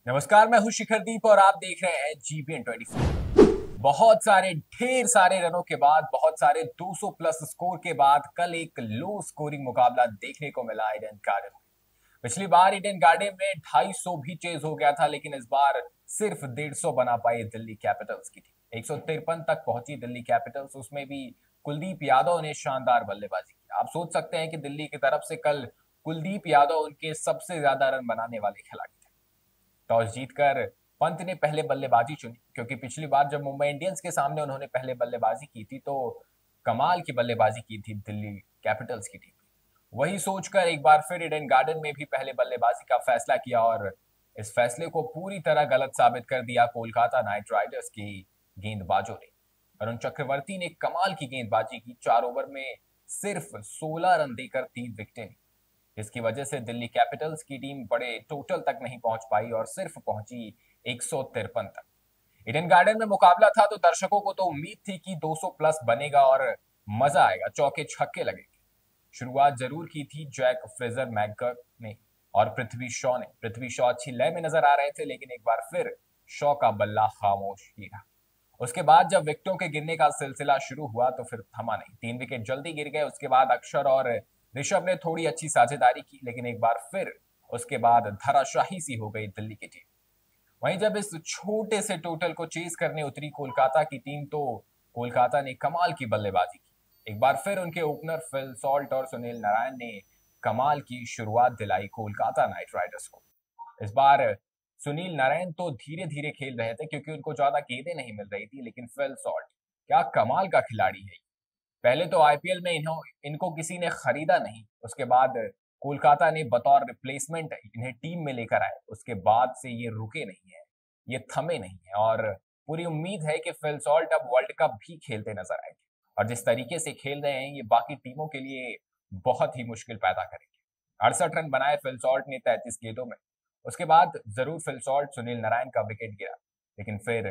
नमस्कार, मैं हूं शिखरदीप और आप देख रहे हैं जीबीएन 24। बहुत सारे ढेर सारे रनों के बाद, बहुत सारे 200 प्लस स्कोर के बाद कल एक लो स्कोरिंग मुकाबला देखने को मिला ईडन गार्डन में। पिछली बार ईडन गार्डन में 250 भी चेज हो गया था, लेकिन इस बार सिर्फ 150 बना पाई दिल्ली कैपिटल्स की टीम। 153 तक पहुंची दिल्ली कैपिटल्स, उसमें भी कुलदीप यादव ने शानदार बल्लेबाजी की। आप सोच सकते हैं कि दिल्ली की तरफ से कल कुलदीप यादव उनके सबसे ज्यादा रन बनाने वाले खिलाड़ी थे। टॉस जीतकर पंत ने पहले बल्लेबाजी चुनी, क्योंकि पिछली बार जब मुंबई इंडियंस के सामने उन्होंने पहले बल्लेबाजी की थी तो कमाल की बल्लेबाजी की थी दिल्ली कैपिटल्स की टीम ने। वही सोचकर एक बार फिर ईडन गार्डन में भी पहले बल्लेबाजी का फैसला किया और इस फैसले को पूरी तरह गलत साबित कर दिया कोलकाता नाइट राइडर्स की गेंदबाजों ने। वरुण चक्रवर्ती ने कमाल की गेंदबाजी की, 4 ओवर में सिर्फ 16 रन देकर 3 विकेटें, जिसकी वजह से दिल्ली कैपिटल्स की टीम बड़े टोटल तक नहीं पहुंच पाई और सिर्फ पहुंची 153 तक। ईडन गार्डन में मुकाबला था तो दर्शकों को तो उम्मीद थी कि 200 प्लस बनेगा और मजा आएगा, चौके छक्के लगेंगे। शुरुआत जरूर की थी जैक फ्रेजर मैकगर्क ने और पृथ्वी शॉ ने। पृथ्वी शॉ अच्छी लय में नजर आ रहे थे, लेकिन एक बार फिर शॉ का बल्ला खामोश ही रहा। उसके बाद जब विकेटों के गिरने का सिलसिला शुरू हुआ तो फिर थमा नहीं। 3 विकेट जल्दी गिर गए। उसके बाद अक्षर और ऋषभ ने थोड़ी अच्छी साझेदारी की, लेकिन एक बार फिर उसके बाद धराशाही सी हो गई दिल्ली की टीम। वहीं जब इस छोटे से टोटल को चेस करने उतरी कोलकाता की टीम तो कोलकाता ने कमाल की बल्लेबाजी की। एक बार फिर उनके ओपनर फिल सॉल्ट और सुनील नारायण ने कमाल की शुरुआत दिलाई कोलकाता नाइट राइडर्स को। इस बार सुनील नारायण तो धीरे धीरे खेल रहे थे, क्योंकि उनको ज्यादा गेंदें नहीं मिल रही थी, लेकिन फिल सॉल्ट क्या कमाल का खिलाड़ी है। पहले तो आईपीएल में इनको किसी ने खरीदा नहीं, उसके बाद कोलकाता ने बतौर रिप्लेसमेंट इन्हें टीम में लेकर आए। उसके बाद से ये रुके नहीं है, ये थमे नहीं है और पूरी उम्मीद है कि फिल सॉल्ट अब वर्ल्ड कप भी खेलते नजर आएंगे। और जिस तरीके से खेल रहे हैं, ये बाकी टीमों के लिए बहुत ही मुश्किल पैदा करेंगे। 68 रन बनाए फिल सॉल्ट ने 33 गेंदों में। उसके बाद जरूर फिल सॉल्ट, सुनील नारायण का विकेट गिरा, लेकिन फिर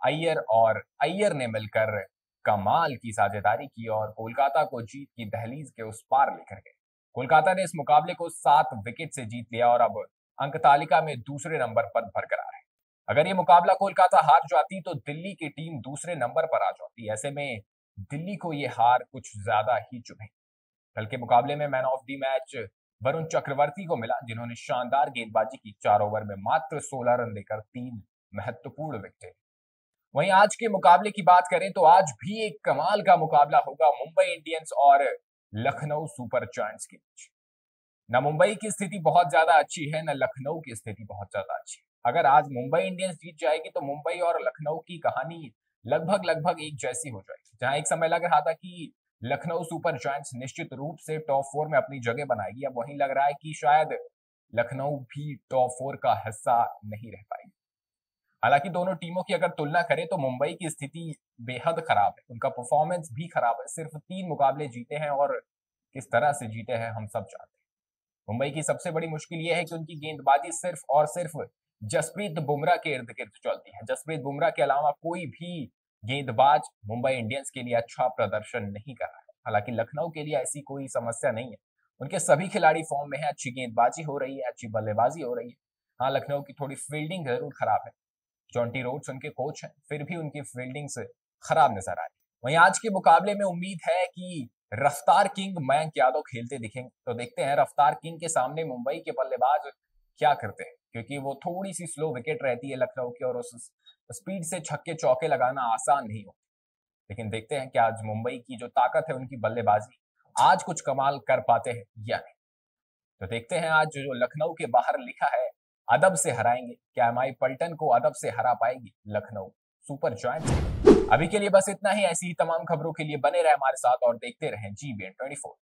अय्यर ने मिलकर कमाल की साझेदारी की और कोलकाता को जीत की दहलीज के उस पार लेकर गए। कोलकाता ने इस मुकाबले को 7 विकेट से जीत लिया और अब अंक तालिका में दूसरे नंबर पर बरकरार है। अगर ये मुकाबला कोलकाता हार जाती तो दिल्ली की टीम दूसरे नंबर पर आ जाती। ऐसे में दिल्ली को ये हार कुछ ज्यादा ही चुभेगी। कल के मुकाबले में man of the match Varun Chakravarthy को मिला, जिन्होंने शानदार गेंदबाजी की। 4 ओवर में मात्र 16 रन देकर 3 महत्वपूर्ण विकेट। वहीं आज के मुकाबले की बात करें तो आज भी एक कमाल का मुकाबला होगा मुंबई इंडियंस और लखनऊ सुपर जायंट्स के बीच। न मुंबई की स्थिति बहुत ज्यादा अच्छी है, न लखनऊ की स्थिति बहुत ज्यादा अच्छी है। अगर आज मुंबई इंडियंस जीत जाएगी तो मुंबई और लखनऊ की कहानी लगभग लगभग एक जैसी हो जाएगी। जहां एक समय लग रहा था कि लखनऊ सुपर जायंट्स निश्चित रूप से टॉप 4 में अपनी जगह बनाएगी, अब वहीं लग रहा है कि शायद लखनऊ भी टॉप 4 का हिस्सा नहीं रह पाएगी। हालांकि दोनों टीमों की अगर तुलना करें तो मुंबई की स्थिति बेहद खराब है, उनका परफॉर्मेंस भी खराब है। सिर्फ 3 मुकाबले जीते हैं और किस तरह से जीते हैं हम सब जानते हैं। मुंबई की सबसे बड़ी मुश्किल यह है कि उनकी गेंदबाजी सिर्फ और सिर्फ जसप्रीत बुमराह के इर्द गिर्द चलती है। जसप्रीत बुमराह के अलावा कोई भी गेंदबाज मुंबई इंडियंस के लिए अच्छा प्रदर्शन नहीं कर रहा है। हालांकि लखनऊ के लिए ऐसी कोई समस्या नहीं है, उनके सभी खिलाड़ी फॉर्म में है, अच्छी गेंदबाजी हो रही है, अच्छी बल्लेबाजी हो रही है। हाँ, लखनऊ की थोड़ी फील्डिंग जरूर खराब है। जॉन्टी रोड्स उनके कोच हैं, फिर भी उनकी फील्डिंग से खराब नजर आई। वहीं आज के मुकाबले में उम्मीद है कि रफ्तार किंग मयंक यादव खेलते दिखेंगे। तो देखते हैं रफ्तार किंग के सामने मुंबई के बल्लेबाज क्या करते हैं, क्योंकि वो थोड़ी सी स्लो विकेट रहती है लखनऊ की और उस स्पीड से छक्के चौके लगाना आसान नहीं हो। लेकिन देखते हैं कि आज मुंबई की जो ताकत है, उनकी बल्लेबाजी आज कुछ कमाल कर पाते हैं या नहीं। तो देखते हैं आज जो लखनऊ के बाहर लिखा है, अदब से हराएंगे, क्या एमआई पल्टन को अदब से हरा पाएगी लखनऊ सुपर जायंट्स। अभी के लिए बस इतना ही। ऐसी ही तमाम खबरों के लिए बने रहे हमारे साथ और देखते रहें जीबीएन 24।